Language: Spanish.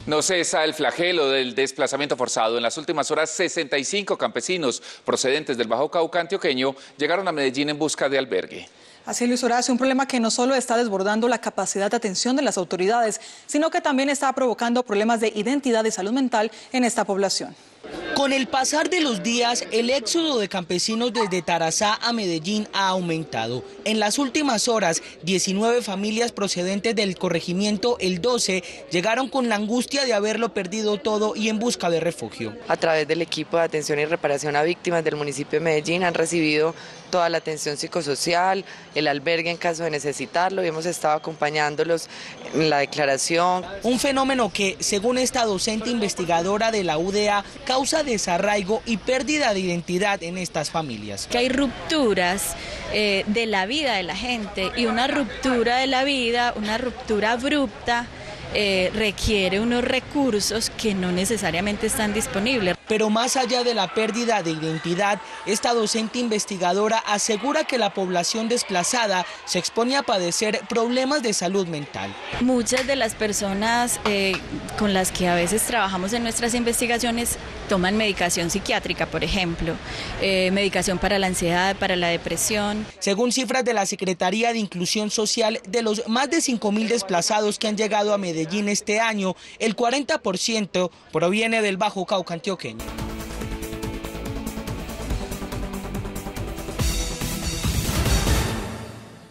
No cesa el flagelo del desplazamiento forzado. En las últimas horas, 65 campesinos procedentes del Bajo Cauca antioqueño llegaron a Medellín en busca de albergue. Así es, Luis Horacio, un problema que no solo está desbordando la capacidad de atención de las autoridades, sino que también está provocando problemas de identidad y salud mental en esta población. Con el pasar de los días, el éxodo de campesinos desde Tarazá a Medellín ha aumentado. En las últimas horas, 19 familias procedentes del corregimiento El 12 llegaron con la angustia de haberlo perdido todo y en busca de refugio. A través del equipo de atención y reparación a víctimas del municipio de Medellín han recibido toda la atención psicosocial, el albergue en caso de necesitarlo y hemos estado acompañándolos en la declaración. Un fenómeno que, según esta docente investigadora de la UDA, causa desarraigo y pérdida de identidad en estas familias. Que hay rupturas de la vida de la gente y una ruptura de la vida, una ruptura abrupta, requiere unos recursos que no necesariamente están disponibles. Pero más allá de la pérdida de identidad, esta docente investigadora asegura que la población desplazada se expone a padecer problemas de salud mental. Muchas de las personas con las que a veces trabajamos en nuestras investigaciones toman medicación psiquiátrica, por ejemplo, medicación para la ansiedad, para la depresión. Según cifras de la Secretaría de Inclusión Social, de los más de 5.000 desplazados que han llegado a Medellín este año, el 40% proviene del Bajo Cauca antioqueño.